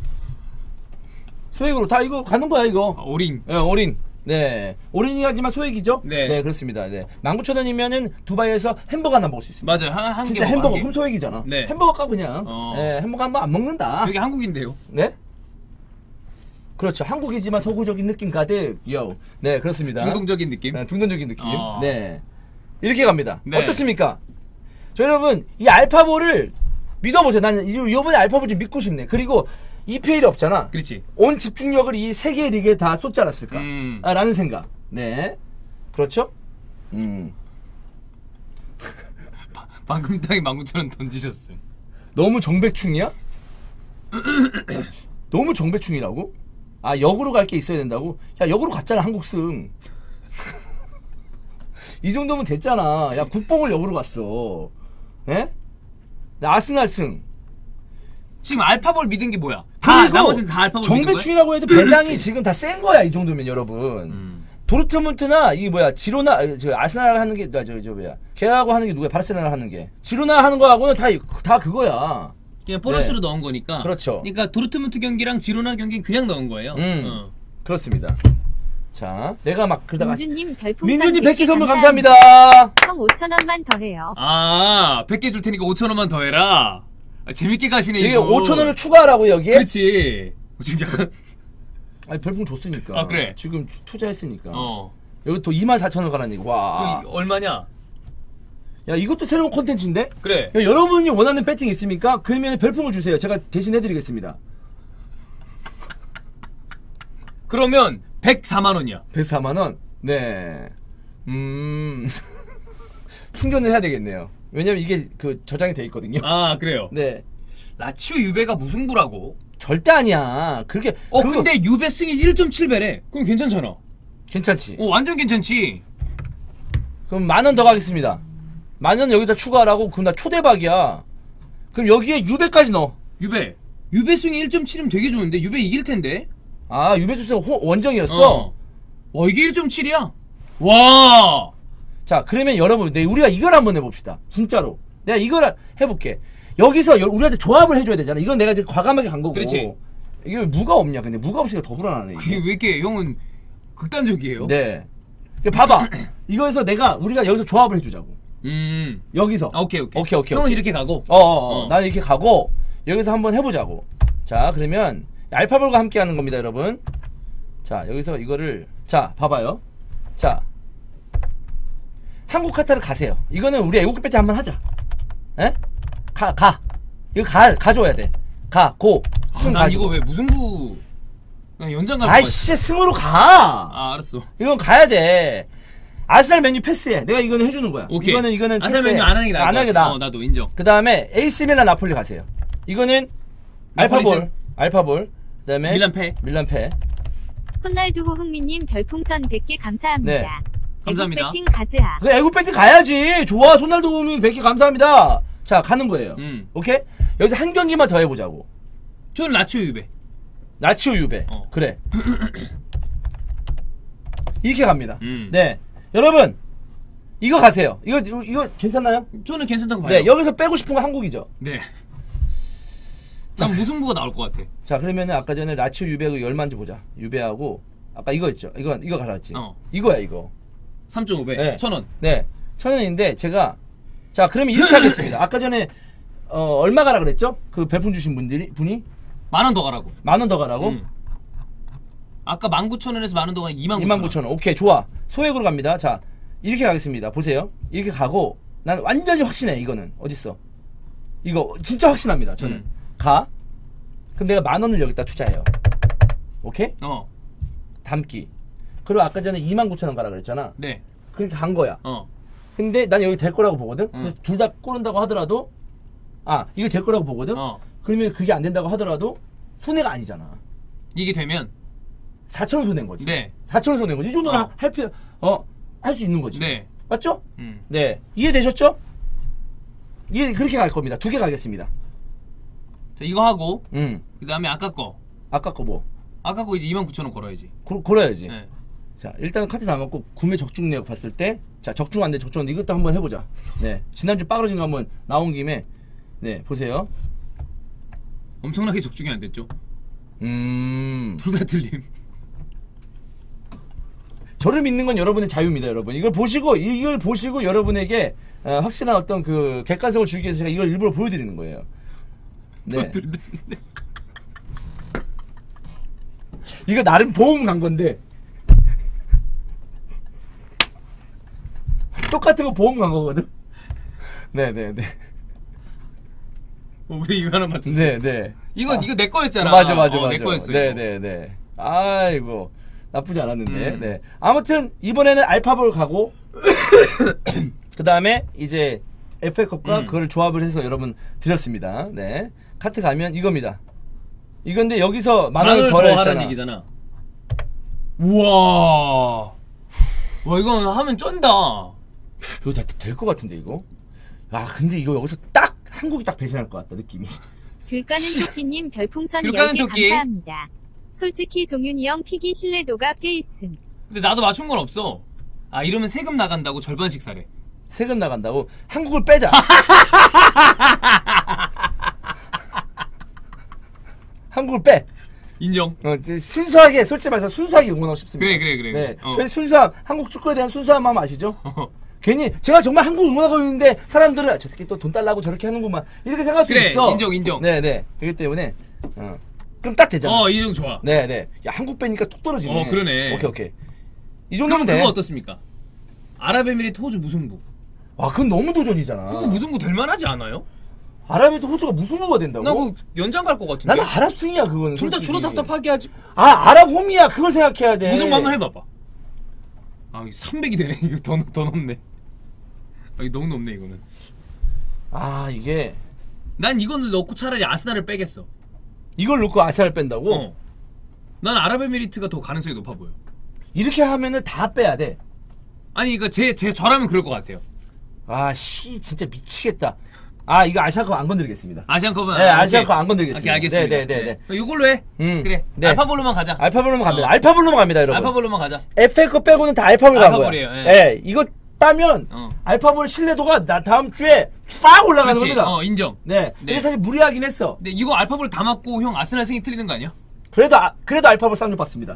소액으로 다 이거 가는 거야 이거. 아, 올인. 네, 올인. 네, 올인이지만 소액이죠? 네. 네, 그렇습니다. 네, 만 구천 원이면은 두바이에서 햄버거 하나 먹을 수 있습니다. 맞아요. 한, 한 진짜 개 햄버거 먹어, 한 그럼 개. 소액이잖아. 네. 햄버거 까 그냥. 어. 네, 햄버거 한 번 안 먹는다. 여기 한국인데요. 네? 그렇죠. 한국이지만 소구적인 느낌 가득. 요. 네, 그렇습니다. 중동적인 느낌. 네, 중동적인 느낌. 어. 네. 이렇게 갑니다. 네. 어떻습니까? 저 여러분, 이 알파볼을 믿어보세요. 나는 이- 이번에 알파볼 좀 믿고 싶네. 그리고 이피엘이 없잖아. 그렇지. 온 집중력을 이 세 개의 리그에 다 쏟지 않았을까? 음. 아, 라는 생각. 네. 그렇죠? 음. 방금 땅에 만 구천 원 던지셨어요. 너무 정배충이야? 너무 정배충이라고? 아, 역으로 갈 게 있어야 된다고? 야, 역으로 갔잖아, 한국승. 이 정도면 됐잖아. 야, 국뽕을 역으로 갔어. 예? 나 아스날승. 지금 알파볼 믿은 게 뭐야? 다 그리고 나머지는 다 알파볼 믿은 거야? 정배충이라고 해도 배당이 지금 다 센 거야, 이 정도면, 여러분. 음. 도르트문트나 이 뭐야 지로나 아, 저 아스날 하는 게 저 저 뭐야 걔하고 하는 게 누구야 바르셀로나 하는 게 지로나 하는 거하고는 다 다 그거야. 그냥 보너스로 네. 넣은 거니까. 그렇죠. 그러니까 도르트문트 경기랑 지로나 경기는 그냥 넣은 거예요. 음 어. 그렇습니다. 자 내가 막 그러다가 민주님 별풍선 민준님 백 백 개 개 선물 감사합니다. 감사합니다. 총 오천 원만 더해요. 아, 백 개 줄 테니까 오천 원만 더 해라. 아, 재밌게 가시네 이게 이거. 오천 원을 추가하라고 여기에. 그렇지. 지금 약간 아니 별풍 줬으니까. 아, 그래? 지금 투자했으니까. 어. 여기 또 이만 사천 원 가라는 얘기. 와. 그 얼마냐? 야 이것도 새로운 콘텐츠인데? 그래. 야, 여러분이 원하는 배팅 있습니까? 그러면 별풍을 주세요. 제가 대신 해드리겠습니다. 그러면 백사만 원이야. 백사만 원? 네. 음. 충전을 해야 되겠네요. 왜냐면 이게 그 저장이 돼 있거든요. 아, 그래요. 네. 라치오 유베가 무승부라고. 절대 아니야. 그렇게. 어, 그거 근데 유베 승이 일 점 칠 배래. 그럼 괜찮잖아. 괜찮지? 어, 완전 괜찮지. 그럼 만 원 더 가겠습니다. 만 원 여기다 추가하라고. 그럼 나 초대박이야. 그럼 여기에 유배까지 넣어. 유베. 유베 승이 일 점 칠이면 되게 좋은데 유베 이길 텐데. 아, 유배주스 원정이었어? 어. 와, 이게 일 점 칠이야. 와. 자, 그러면 여러분, 네, 우리가 이걸 한번 해봅시다. 진짜로. 내가 이걸 해볼게. 여기서 여- 우리한테 조합을 해줘야 되잖아. 이건 내가 지금 과감하게 간 거고. 그렇지. 이게 왜 무가 없냐? 근데 무가 없으니까 더 불안하네. 이게. 그게 왜 이렇게 형은 극단적이에요? 네. 이거 봐봐. 이거에서 내가 우리가 여기서 조합을 해주자고. 음. 여기서. 아, 오케이, 오케이. 오케이, 오케이, 형은 오케이. 이렇게 가고. 어, 어, 어. 어. 나는 이렇게 가고 여기서 한번 해보자고. 자, 그러면 알파볼과 함께 하는 겁니다, 여러분. 자, 여기서 이거를 자, 봐봐요. 자, 한국 카타를 가세요. 이거는 우리 애국기 배팅 한번 하자. 에? 가, 가. 이거 가, 가줘야 돼. 가, 고. 아, 승 난 가지고. 이거 왜 무승부 그냥 연장 갈것 같아. 아이씨, 승으로 가. 아, 알았어. 이건 가야 돼. 아스날 메뉴 패스해. 내가 이거는 해주는 거야. 오케이. 이거는 이거는 아스날 패스해. 메뉴 안 하는 게 나을 안 것 하는 게 같아. 나. 어, 나도 인정. 그 다음에 에이씨 밀란 나폴리 가세요. 이거는 나폴리 알파볼, 승. 알파볼. 그다음에 밀란 패. 밀란 패. 손날두호 흥미님 별풍선 백 개 감사합니다. 네. 감사합니다. 애국 배팅 가즈하. 그 애국 배팅 가야지. 좋아. 손날도 오면 백 개 감사합니다. 자, 가는 거예요. 음. 오케이? 여기서 한 경기만 더 해보자고. 저는 라치오 유베. 나치오 유베. 어. 그래. 이렇게 갑니다. 음. 네. 여러분, 이거 가세요. 이거, 이거, 이거 괜찮나요? 저는 괜찮다고 봐요. 네. 여기서 빼고 싶은 거 한국이죠. 네. 난 무승부가 나올 것 같아. 자, 그러면은 아까 전에 라치오 유베하고 얼마인지 보자. 유베하고 아까 이거 있죠. 이거 이거 갈았지. 어. 이거야, 이거. 삼 점 오 배. 네. 천 원. 네. 천 원인데 제가 자, 그러면 이렇게 하겠습니다. 아까 전에 어, 얼마 가라 그랬죠? 그 별풍 주신 분들이 분이 만 원 더 가라고. 만 원 더 가라고? 음. 아까 만 구천 원에서 만 원 더 가니까 이만 구천 원. 이만 구천 원. 오케이, 좋아. 소액으로 갑니다. 자, 이렇게 가겠습니다. 보세요. 이렇게 가고 난 완전히 확신해. 이거는 어딨어? 이거 진짜 확신합니다. 저는 음. 가. 그럼 내가 만 원을 여기다 투자해요. 오케이? 어. 담기. 그리고 아까 전에 이만 구천 원 가라 그랬잖아. 네. 그렇게 간 거야. 어. 근데 난 여기 될 거라고 보거든. 응. 그래서 둘 다 꼬른다고 하더라도 아, 이거 될 거라고 보거든. 어. 그러면 그게 안 된다고 하더라도 손해가 아니잖아. 이게 되면 사천 원 손해인 거지. 네. 사천 원 손해인 거지. 이 정도는 어. 할 필요 어, 할 수 있는 거지. 네. 맞죠? 자, 이거 하고 음. 그 다음에 아까 거 아까 거 뭐? 아까 거 이제 이만 구천 원 걸어야지. 고, 걸어야지. 네. 자, 일단 카트 다 먹고 구매 적중 내역 봤을 때, 자, 적중 안 돼, 적중 안 돼. 이것도 한번 해보자. 네. 지난주 빠그러진 거 한번 나온 김에, 네, 보세요. 엄청나게 적중이 안 됐죠. 음. 둘 다 틀림. 저를 믿는 건 여러분의 자유입니다, 여러분. 이걸 보시고, 이걸 보시고 여러분에게 어, 확실한 어떤 그 객관성을 주기 위해서 제가 이걸 일부러 보여드리는 거예요. 네. 이거 나름 보험 간 건데. 똑같은 거 보험 간 거거든. 네네네. 어, 왜 이거 하나 맞췄어? 네네. 이거 아. 이거 내 거였잖아. 맞아 맞아 어, 맞아. 내 거였어. 네네네. 아이고 나쁘지 않았는데. 음. 네. 아무튼 이번에는 알파볼 가고 그 다음에 이제 에프에이컵과 음. 그걸 조합을 해서 여러분 드렸습니다. 네. 카트 가면 이겁니다. 이건데 여기서 만 원을 더 하라는 했잖아. 얘기잖아. 우와. 와 이건 하면 쩐다. 이거 다 될 것 같은데 이거. 아 근데 이거 여기서 딱 한국이 딱 배신할 것 같다 느낌이. 귤가는 토끼님 별풍선 귤가는 열 개 토끼. 감사합니다. 솔직히 종윤이 형 픽이 신뢰도가 꽤 있음. 근데 나도 맞춘 건 없어. 아 이러면 세금 나간다고 절반씩 사래. 세금 나간다고 한국을 빼자. 한국을 빼. 인정. 어, 순수하게 솔직히 말해서 순수하게 응원하고 싶습니다. 그래 그래 그래. 네, 어. 저희 순수함 한국 축구에 대한 순수한 마음 아시죠? 어. 괜히 제가 정말 한국 응원하고 있는데 사람들은 아, 저 새끼 또 돈 달라고 저렇게 하는구만 이렇게 생각할 수 그래, 있어. 인정, 인정. 네네. 그렇기 때문에 어. 그럼 딱 되잖아. 어 인정 좋아. 네네. 야 한국 빼니까 뚝 떨어지네. 어, 그러네. 오케이 오케이. 이 그럼 정도면 돼. 그거 어떻습니까? 아랍에미리트 호주 무승부. 와 그건 너무 도전이잖아. 그거 무승부 될 만하지 않아요? 아랍에도 호주가 무승부가 된다고? 나 그거 연장 갈 것 같은데. 나는 아랍승이야 그거는. 둘 다 솔직히. 졸라 답답하게 하지. 아 아랍 홈이야 그걸 생각해야 돼. 무승부 한번 해봐봐. 아 삼백이 되네. 이거 더, 더 높네. 아, 이거 너무 높네 이거는. 아 이게 난 이거는 넣고 차라리 아스날을 빼겠어. 이걸 놓고 아시아를 뺀다고? 어. 난 아랍에미리트가 더 가능성이 높아 보여. 이렇게 하면은 다 빼야 돼. 아니 이거 제, 제 저라면 그럴 것 같아요. 아씨 진짜 미치겠다. 아 이거 아시아컵 안 건드리겠습니다. 아시안컵은 네 아, 아시아컵 오케이. 안 건드리겠습니다. 오케이, 알겠습니다. 네네네. 네, 네, 네. 이걸로 해. 음. 그래. 네. 알파볼로만 가자. 알파볼로만 갑니다. 어. 알파볼로만 갑니다 여러분. 알파볼로만 가자. 에프에이컵 빼고는 다 알파볼 간 거야. 알파볼이에요, 예. 예. 이거 따면 어. 알파볼 신뢰도가 나 다음 주에 빡 올라가는 그렇지. 겁니다. 어 인정. 네. 네. 이게 사실 무리하긴 했어. 근데 이거 알파볼 다 맞고 형 아스날 승이 틀리는 거 아니야? 그래도 아, 그래도 알파볼 쌍욕 받습니다.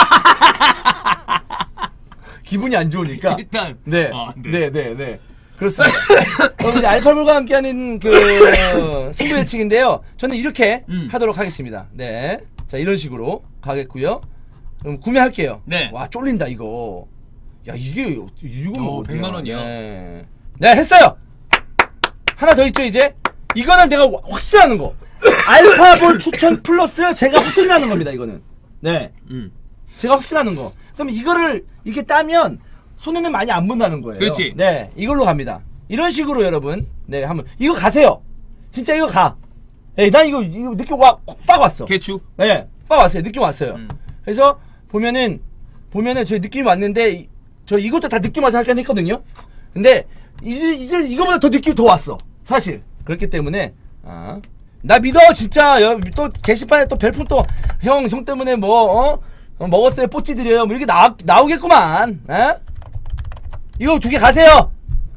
기분이 안 좋으니까. 일단 네. 어, 네. 네, 네, 네. 그렇습니다. 그럼 이제 알파볼과 함께하는 그 승부 예측인데요. 저는 이렇게 음. 하도록 하겠습니다. 네. 자, 이런 식으로 가겠고요. 그럼 구매할게요. 네. 와, 쫄린다 이거. 야, 이게 이거 오, 백만 원이요? 네. 네, 했어요. 하나 더 있죠, 이제. 이거는 내가 확신하는 거. 알파볼 추천 플러스 제가 확신하는 겁니다, 이거는. 네. 음. 제가 확신하는 거. 그럼 이거를 이렇게 따면 손에는 많이 안 묻나는 거예요. 그렇지. 네, 이걸로 갑니다. 이런 식으로 여러분, 네, 한번 이거 가세요. 진짜 이거 가. 예, 난 이거 이거 느낌 와빡 왔어. 개추. 네, 빡 왔어요. 느낌 왔어요. 음. 그래서 보면은 보면은 저 느낌이 왔는데 이- 저 이것도 다 느낌 와서 하긴 했거든요. 근데 이제 이제 이거보다 더 느낌이 더 왔어. 사실 그렇기 때문에 아, 나 믿어 진짜. 여, 또 게시판에 또 별풍 또 형 형 때문에 뭐 어? 어, 먹었어요 뽀찌 드려요 뭐 이렇게 나 나오겠구만. 에? 이거 두 개 가세요.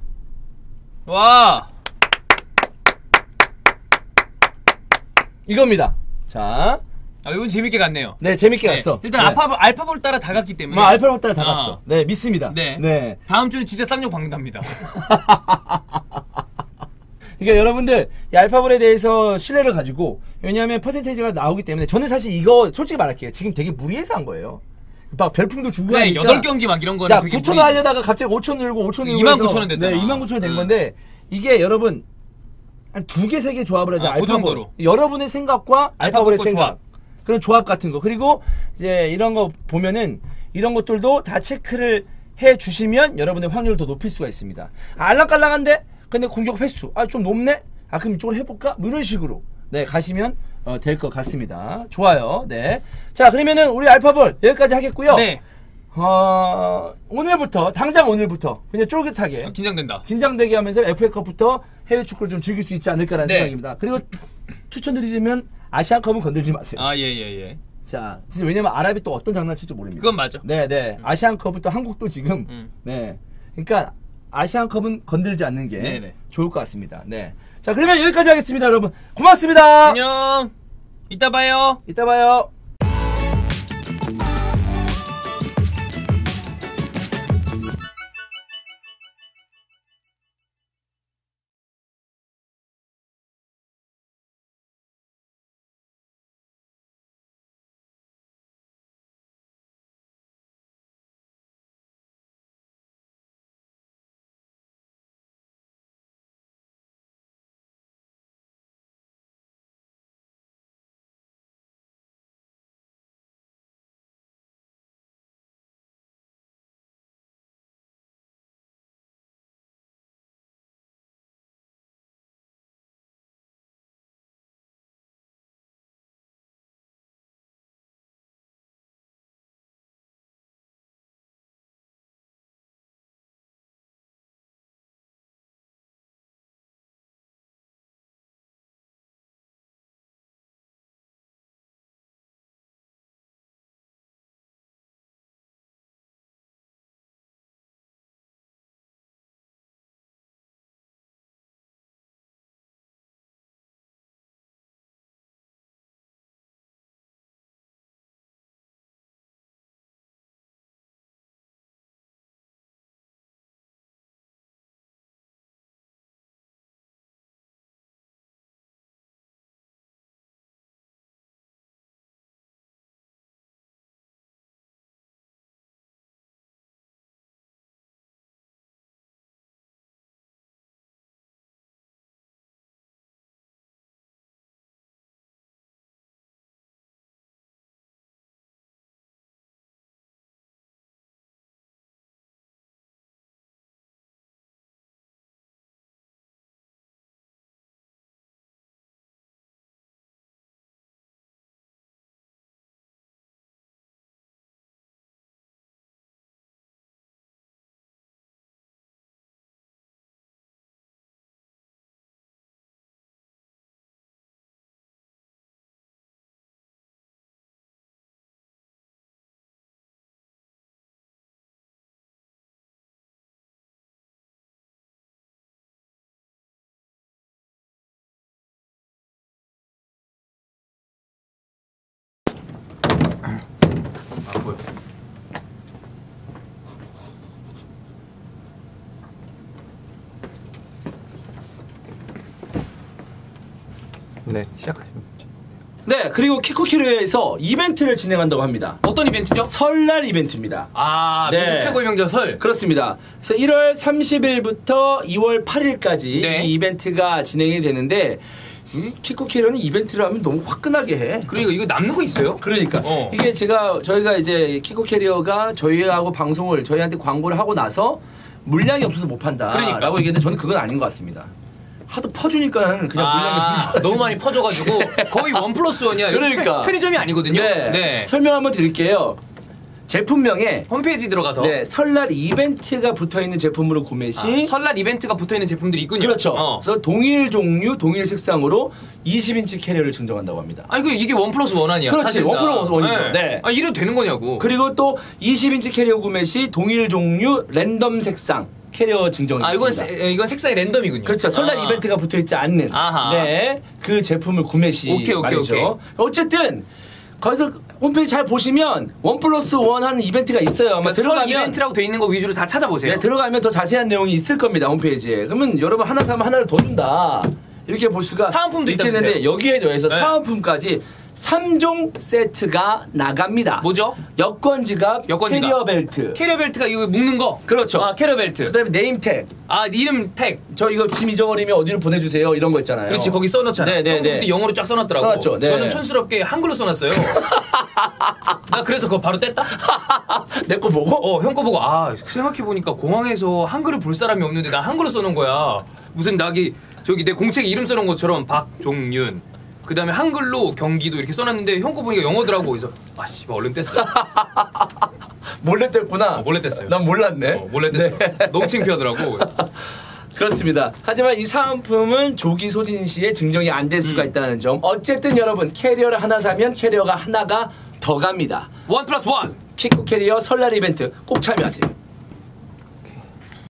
와. 이겁니다. 자, 아 이건 재밌게 갔네요. 네 재밌게 네, 갔어. 일단 네. 알파볼 알파볼 따라 다 갔기 때문에. 뭐 알파벳 따라 다 어. 갔어. 네 믿습니다. 네. 네. 다음 주는 진짜 쌍욕 박는답니다. 그러니까 여러분들 이 알파볼에 대해서 신뢰를 가지고, 왜냐하면 퍼센테이지가 나오기 때문에 저는 사실 이거 솔직히 말할게요. 지금 되게 무리해서 한 거예요. 막 별풍도 주고 그래 하니까 여덟 경기 막 이런 거는 야 되게 구천 원 무리- 하려다가 갑자기 오천 늘고 오천 늘고 이만 구천 원 됐잖아. 네, 이만 구천 원 된 음. 건데 이게 여러분 한 두 개 세 개 조합을 하자. 아, 그 알파볼. 정도로. 여러분의 생각과 알파볼의 알파볼과 생각. 조합. 그런 조합 같은 거. 그리고 이제 이런 거 보면은 이런 것들도 다 체크를 해 주시면 여러분의 확률을 더 높일 수가 있습니다. 아, 알랑깔랑한데 근데 공격 횟수 아 좀 높네. 아 그럼 이쪽으로 해볼까? 뭐 이런 식으로 네 가시면 어, 될 것 같습니다. 좋아요. 네. 자 그러면은 우리 알파볼 여기까지 하겠고요. 네. 어, 오늘부터 당장 오늘부터 그냥 쫄깃하게 아, 긴장된다. 긴장되게 하면서 에프에이컵부터 해외 축구를 좀 즐길 수 있지 않을까라는 네. 생각입니다. 그리고 추천드리자면 아시안컵은 건들지 마세요. 아, 예, 예, 예. 자, 진짜 왜냐면 아랍이 또 어떤 장난을 칠지 모릅니다. 그건 맞아. 네, 네. 아시안컵은 또 한국도 지금 음. 네. 그러니까 아시안컵은 건들지 않는 게 네네. 좋을 것 같습니다. 네. 자, 그러면 여기까지 하겠습니다, 여러분. 고맙습니다. 안녕. 이따 봐요. 이따 봐요. 네, 시작하시면. 네, 그리고 키코키로에서 이벤트를 진행한다고 합니다. 어떤 이벤트죠? 설날 이벤트입니다. 아, 네. 미국 최고의 명절 설. 그렇습니다. 그래서 일월 삼십일부터 이월 팔일까지 네. 이 이벤트가 진행이 되는데 이 키코키로는 이벤트를 하면 너무 화끈하게 해. 그러니까 이거 남는 거 있어요? 그러니까 어. 이게 제가 저희가 이제 키코캐리어가 저희하고 방송을 저희한테 광고를 하고 나서 물량이 없어서 못 판다. 그러니까. 라고 얘기했는데 저는 그건 아닌 것 같습니다. 하도 퍼주니까 그냥 물량이 아, 없는 것 너무 많이 같습니다. 퍼져가지고 거의 원 플러스 원이야. 그러니까. 편의점이 아니거든요. 네. 네. 설명 한번 드릴게요. 제품명에 홈페이지 들어가서 네, 설날 이벤트가 붙어있는 제품으로 구매 시 아, 설날 이벤트가 붙어있는 제품들이 있군요. 그렇죠. 어. 그래서 동일 종류, 동일 색상으로 이십 인치 캐리어를 증정한다고 합니다. 아니 그 이게 원 플러스 원 아니야? 그렇지, 사실상. 원 플러스 원이죠. 네. 아 이래도 되는 거냐고. 그리고 또 이십 인치 캐리어 구매 시 동일 종류 랜덤 색상 캐리어 증정이 아 이건 있습니다. 세, 이건 색상이 랜덤이군요. 그렇죠. 설날 아. 이벤트가 붙어있지 않는 아하. 네, 그 제품을 구매 시 오케이, 오케이, 말이죠. 오케이. 어쨌든 거기서 홈페이지 잘 보시면 원 플러스 원 하는 이벤트가 있어요. 아마 그러니까 설 들어가면 이벤트라고 돼 있는 거 위주로 다 찾아보세요. 네, 들어가면 더 자세한 내용이 있을 겁니다. 홈페이지에. 그러면 여러분 하나 사면 하나를 더 준다. 이렇게 볼 수가 사은품도 있겠는데 있다면서요? 여기에 더해서 네. 사은품까지 삼 종 세트가 나갑니다. 뭐죠? 여권 지갑, 여권 지갑. 캐리어 벨트. 캐리어 벨트가 이거 묶는 거. 그렇죠. 아 캐리어 벨트. 그다음에 네임택. 아 이름 택. 저 이거 짐 잊어버리면 어디로 보내주세요. 이런 거 있잖아요. 그렇지 거기 써놓잖아. 네, 네, 네. 그때 영어로 쫙 써놨더라고. 써놨죠. 네. 저는 촌스럽게 한글로 써놨어요. 나 그래서 그거 바로 뗐다. 내 거 보고? 어, 형 거 보고, 아, 생각해보니까 공항에서 한글을 볼 사람이 없는데 나 한글로 써놓은 거야. 무슨 나기, 저기 내 공책에 이름 써놓은 것처럼 박종윤. 그 다음에 한글로 경기도 이렇게 써놨는데 형 거 보니까 영어더라고. 그래서, 아, 씨발, 얼른 뗐어. 몰래 뗐구나. 어, 몰래 뗐어요. 난 몰랐네. 어, 몰래 뗐어. 네. 너무 창피하더라고. 그렇습니다. 하지만 이 사은품은 조기 소진 시에 증정이 안 될 수가 음. 있다는 점. 어쨌든 여러분 캐리어를 하나 사면 캐리어가 하나가 더 갑니다. 원 플러스 원. 킥구 캐리어 설날 이벤트 꼭 참여하세요.